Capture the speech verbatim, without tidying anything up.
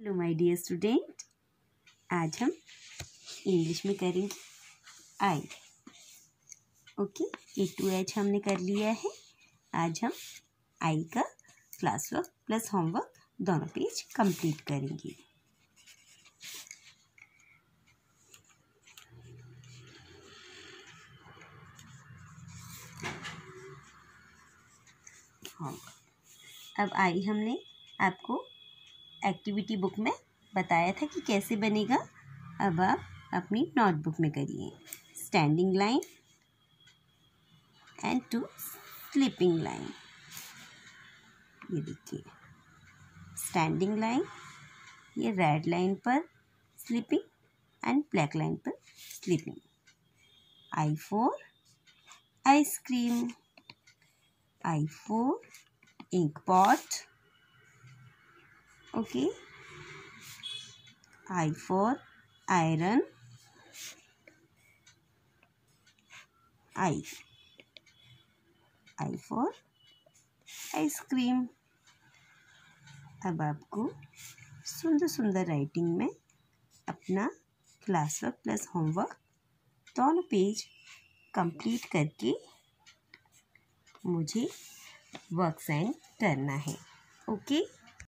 Hello my dear student, आज हम English में करेंगे I. Okay, A to H हमने कर लिया है। आज हम आई का क्लास वर्क प्लस होमवर्क दोनों पेज कंप्लीट करेंगे। होमवर्क अब आई हमने आपको एक्टिविटी बुक में बताया था कि कैसे बनेगा। अब आप अपनी नोटबुक में करिए। Standing line and two sleeping line. ये देखिए, स्टैंडिंग लाइन ये रेड लाइन पर स्लीपिंग एंड ब्लैक लाइन पर sleeping. I for ice cream, I for ink pot. Okay, I for iron, I, I for ice cream। अब आपको सुंदर सुंदर writing में अपना क्लास वर्क प्लस होमवर्क दोनों पेज कंप्लीट करके मुझे वर्क सेंड करना है। Okay okay?